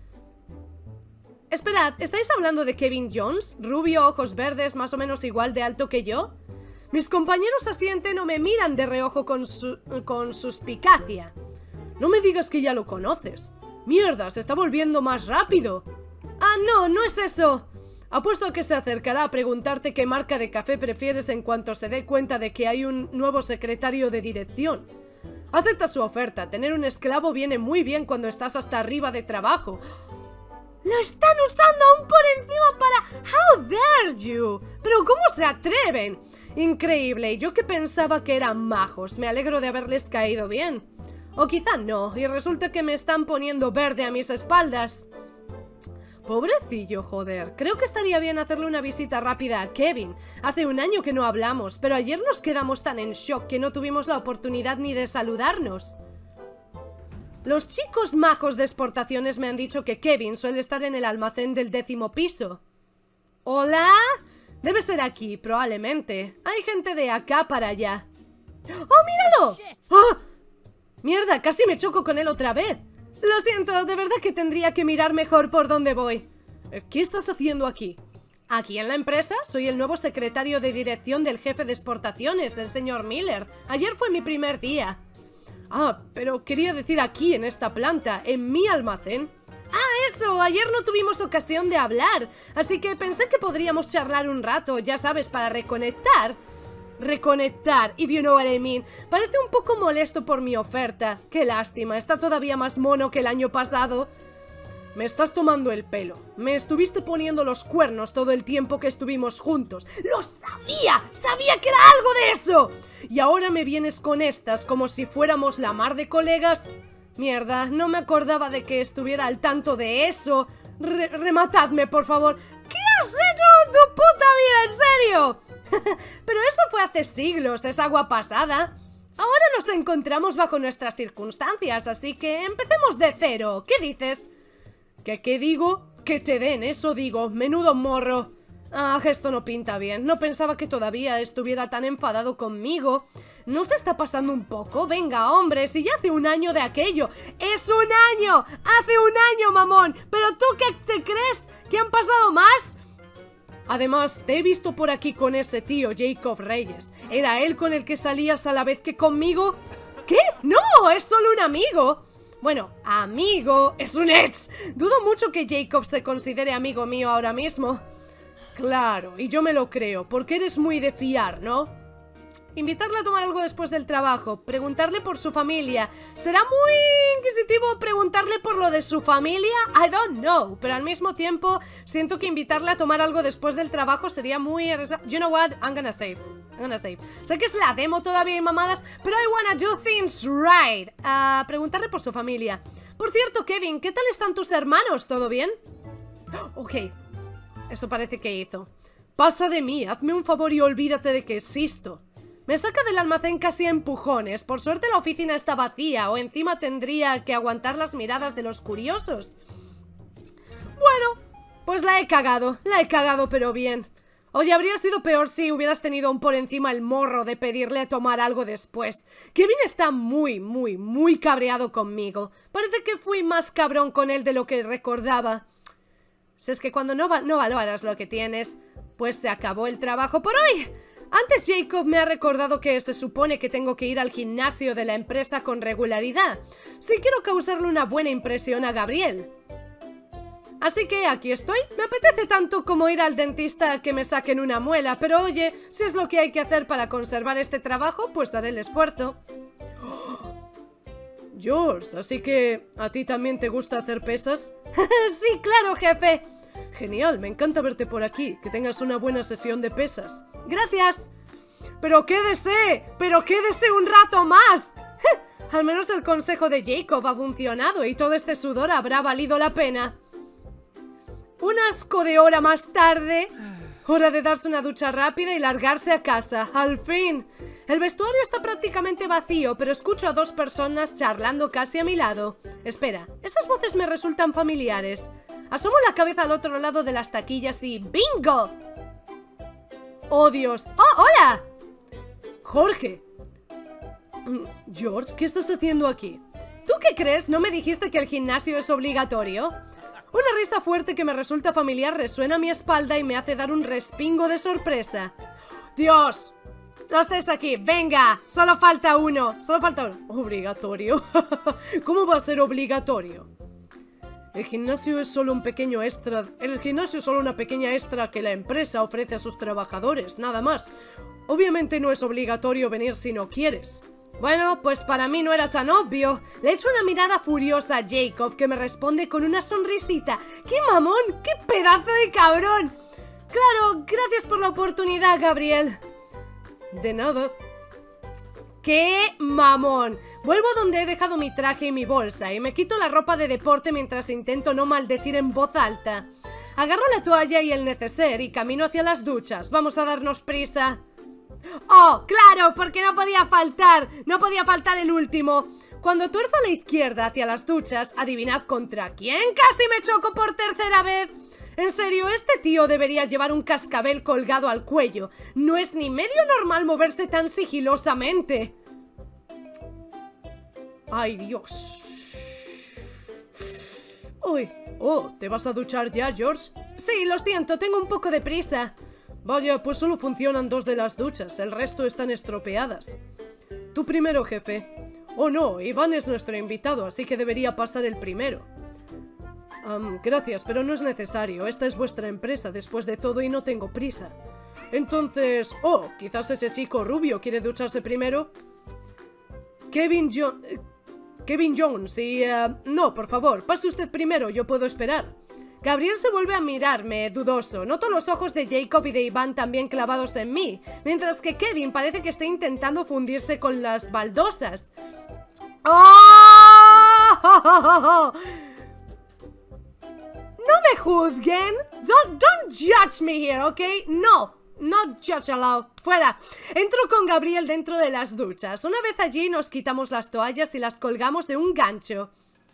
Esperad, ¿estáis hablando de Kevin Jones? ¿Rubio, ojos verdes, más o menos igual de alto que yo? Mis compañeros asienten o me miran de reojo con suspicacia. No me digas que ya lo conoces. Mierda, se está volviendo más rápido. Ah, no, no es eso. Apuesto a que se acercará a preguntarte qué marca de café prefieres en cuanto se dé cuenta de que hay un nuevo secretario de dirección. Acepta su oferta. Tener un esclavo viene muy bien cuando estás hasta arriba de trabajo. ¡Lo están usando aún por encima para... ¡How dare you! ¿Pero cómo se atreven? Increíble, yo que pensaba que eran majos. Me alegro de haberles caído bien. O quizá no, y resulta que me están poniendo verde a mis espaldas. Pobrecillo, joder. Creo que estaría bien hacerle una visita rápida a Kevin. Hace un año que no hablamos, pero ayer nos quedamos tan en shock que no tuvimos la oportunidad ni de saludarnos. Los chicos majos de exportaciones me han dicho que Kevin suele estar en el almacén del 10º piso. ¿Hola? Debe ser aquí, probablemente. Hay gente de acá para allá. ¡Oh, míralo! ¡Oh! ¡Mierda! Casi me choco con él otra vez. Lo siento, de verdad que tendría que mirar mejor por dónde voy. ¿Qué estás haciendo aquí? Aquí en la empresa soy el nuevo secretario de dirección del jefe de exportaciones, el señor Miller. Ayer fue mi primer día. Ah, pero quería decir aquí, en esta planta, en mi almacén. ¡Ah, eso! Ayer no tuvimos ocasión de hablar, así que pensé que podríamos charlar un rato, ya sabes, para reconectar. Reconectar, if you know what I mean. Parece un poco molesto por mi oferta. Qué lástima, está todavía más mono que el año pasado. Me estás tomando el pelo. Me estuviste poniendo los cuernos todo el tiempo que estuvimos juntos. ¡Lo sabía! ¡Sabía que era algo de eso! Y ahora me vienes con estas como si fuéramos la mar de colegas. Mierda, no me acordaba de que estuviera al tanto de eso. Rematadme, por favor. ¿Qué has hecho en tu puta vida? ¿En serio? Pero eso fue hace siglos, es agua pasada. Ahora nos encontramos bajo nuestras circunstancias, así que empecemos de cero. ¿Qué dices? ¿Qué digo? Que te den, eso digo. Menudo morro. Ah, esto no pinta bien. No pensaba que todavía estuviera tan enfadado conmigo. ¿No se está pasando un poco? Venga, hombre, si ya hace un año de aquello. ¡Es un año! ¡Hace un año, mamón! ¿Pero tú qué te crees? ¿Que han pasado más? Además, te he visto por aquí con ese tío, Jacob Reyes. ¿Era él con el que salías a la vez que conmigo? ¿Qué? ¡No! ¡Es solo un amigo! Bueno, amigo, es un ex. Dudo mucho que Jacob se considere amigo mío ahora mismo. Claro, y yo me lo creo, porque eres muy de fiar, ¿no? Invitarle a tomar algo después del trabajo, preguntarle por su familia. ¿Será muy inquisitivo preguntarle por lo de su familia? I don't know, pero al mismo tiempo siento que invitarle a tomar algo después del trabajo sería muy... You know what? I'm gonna save. Sé que es la demo todavía y mamadas, pero I wanna do things right. Preguntarle por su familia. Por cierto, Kevin, ¿qué tal están tus hermanos? ¿Todo bien? Ok, eso parece que hizo. Pasa de mí, hazme un favor y olvídate de que existo. Me saca del almacén casi a empujones. Por suerte la oficina está vacía, o encima tendría que aguantar las miradas de los curiosos. Bueno, pues la he cagado pero bien. Oye, habría sido peor si hubieras tenido aún por encima el morro de pedirle a tomar algo después. Kevin está muy cabreado conmigo. Parece que fui más cabrón con él de lo que recordaba. Si es que cuando no valoras lo que tienes, pues se acabó el trabajo por hoy. Antes Jacob me ha recordado que se supone que tengo que ir al gimnasio de la empresa con regularidad, si quiero causarle una buena impresión a Gabriel. Así que aquí estoy. Me apetece tanto como ir al dentista que me saquen una muela, pero oye, si es lo que hay que hacer para conservar este trabajo, pues haré el esfuerzo. George, ¿así que a ti también te gusta hacer pesas? Sí, claro, jefe. Genial, me encanta verte por aquí. Que tengas una buena sesión de pesas. Gracias. Pero quédese un rato más. Al menos el consejo de Jacob ha funcionado y todo este sudor habrá valido la pena. Un asco de hora más tarde. Hora de darse una ducha rápida y largarse a casa. Al fin. El vestuario está prácticamente vacío, pero escucho a dos personas charlando casi a mi lado. Espera, esas voces me resultan familiares. Asomo la cabeza al otro lado de las taquillas y... ¡bingo! ¡Oh, Dios! ¡Oh, hola! Jorge. George, ¿qué estás haciendo aquí? ¿Tú qué crees? ¿No me dijiste que el gimnasio es obligatorio? Una risa fuerte que me resulta familiar resuena a mi espalda y me hace dar un respingo de sorpresa. ¡Dios! Los tres aquí, venga, solo falta uno. Obligatorio. ¿Cómo va a ser obligatorio? El gimnasio es solo un pequeño extra. El gimnasio es solo una pequeña extra que la empresa ofrece a sus trabajadores, nada más. Obviamente no es obligatorio venir si no quieres. Bueno, pues para mí no era tan obvio. Le echo una mirada furiosa a Jacob, que me responde con una sonrisita. ¡Qué mamón! ¡Qué pedazo de cabrón! Claro, gracias por la oportunidad, Gabriel. De nada. ¡Qué mamón! Vuelvo a donde he dejado mi traje y mi bolsa y me quito la ropa de deporte mientras intento no maldecir en voz alta. Agarro la toalla y el neceser y camino hacia las duchas. Vamos a darnos prisa. ¡Oh, claro! Porque no podía faltar. No podía faltar el último. Cuando tuerzo a la izquierda hacia las duchas, adivinad contra quién casi me choco por tercera vez. En serio, este tío debería llevar un cascabel colgado al cuello. No es ni medio normal moverse tan sigilosamente. ¡Ay, Dios! ¡Uy! Oh, ¿te vas a duchar ya, George? Sí, lo siento, tengo un poco de prisa. Vaya, pues solo funcionan 2 de las duchas, el resto están estropeadas. Tú primero, jefe. Oh no, Iván es nuestro invitado, así que debería pasar el primero. Gracias, pero no es necesario, esta es vuestra empresa después de todo y no tengo prisa. Entonces, quizás ese chico rubio quiere ducharse primero. Kevin Jones y... no, por favor, pase usted primero, yo puedo esperar. Gabriel se vuelve a mirarme, dudoso. Noto los ojos de Jacob y de Iván también clavados en mí, mientras que Kevin parece que está intentando fundirse con las baldosas. ¡Oh! No me juzguen. Don't judge me here, ¿ok? No, not judge allowed. Fuera. Entro con Gabriel dentro de las duchas. Una vez allí nos quitamos las toallas y las colgamos de un gancho.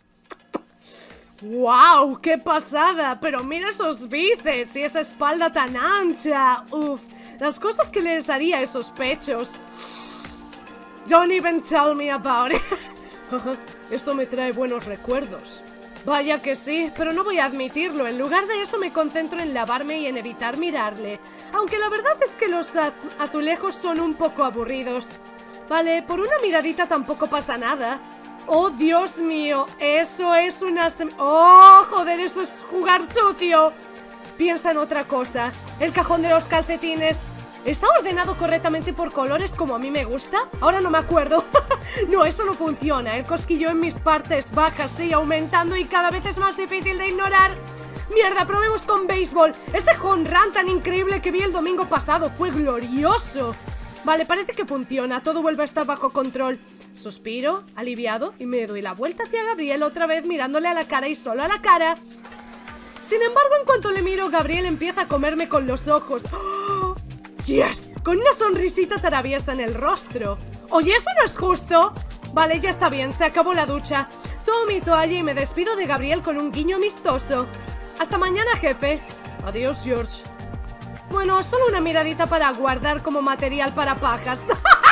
¡Wow! ¡Qué pasada! Pero mira esos bíceps y esa espalda tan ancha. Uf, las cosas que les daría a esos pechos. Don't even tell me about it. Esto me trae buenos recuerdos. Vaya que sí, pero no voy a admitirlo. En lugar de eso me concentro en lavarme y en evitar mirarle. Aunque la verdad es que los azulejos son un poco aburridos. Vale, por una miradita tampoco pasa nada. ¡Oh, Dios mío! Eso es una... ¡Oh, joder! Eso es jugar sucio. Piensa en otra cosa. El cajón de los calcetines. ¿Está ordenado correctamente por colores como a mí me gusta? Ahora no me acuerdo. No, eso no funciona. El cosquillo en mis partes bajas sigue aumentando y cada vez es más difícil de ignorar. ¡Mierda! Probemos con béisbol. Ese home run tan increíble que vi el domingo pasado fue glorioso. Vale, parece que funciona. Todo vuelve a estar bajo control. Suspiro, aliviado, y me doy la vuelta hacia Gabriel otra vez mirándole a la cara y solo a la cara. Sin embargo, en cuanto le miro, Gabriel empieza a comerme con los ojos. ¡Oh! ¡Yes! Con una sonrisita traviesa en el rostro. Oye, ¿eso no es justo? Vale, ya está bien, se acabó la ducha. Tomo mi toalla y me despido de Gabriel con un guiño amistoso. Hasta mañana, jefe. Adiós, George. Bueno, solo una miradita para guardar como material para pajas.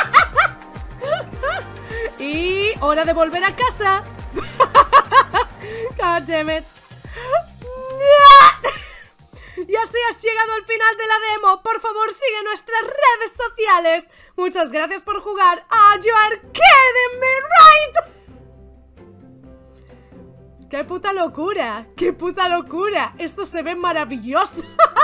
Y hora de volver a casa. God damn it. Y así has llegado al final de la demo. Por favor, sigue nuestras redes sociales. Muchas gracias por jugar. You are kidding me, right? ¡Qué puta locura! ¡Qué puta locura! Esto se ve maravilloso.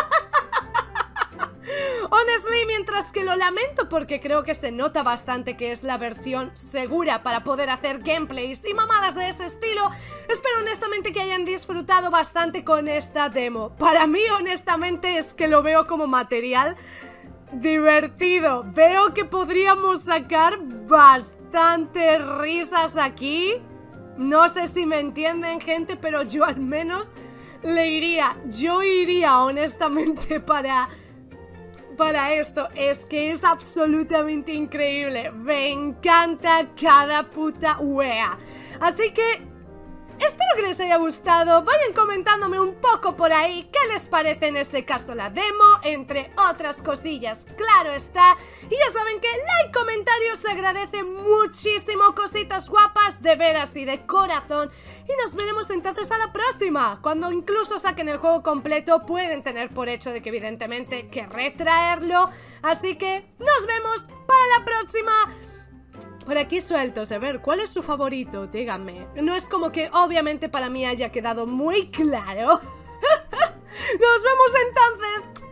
Honestly, mientras que lo lamento porque creo que se nota bastante que es la versión segura para poder hacer gameplays y mamadas de ese estilo, espero honestamente que hayan disfrutado bastante con esta demo. Para mí, honestamente, es que lo veo como material divertido. Veo que podríamos sacar bastantes risas aquí. No sé si me entienden, gente, pero yo al menos le iría. Yo iría honestamente para esto. Es que es absolutamente increíble. Me encanta cada puta wea. Así que Espero que les haya gustado, vayan comentándome un poco por ahí qué les parece en este caso la demo, entre otras cosillas, claro está. Y ya saben que like, comentarios se agradece muchísimo, cositas guapas, de veras y de corazón. Y nos veremos entonces a la próxima, cuando incluso saquen el juego completo pueden tener por hecho de que evidentemente querré traerlo. Así que nos vemos para la próxima. Por aquí sueltos, a ver, ¿cuál es su favorito? Díganme. No es como que obviamente para mí haya quedado muy claro. Nos vemos entonces.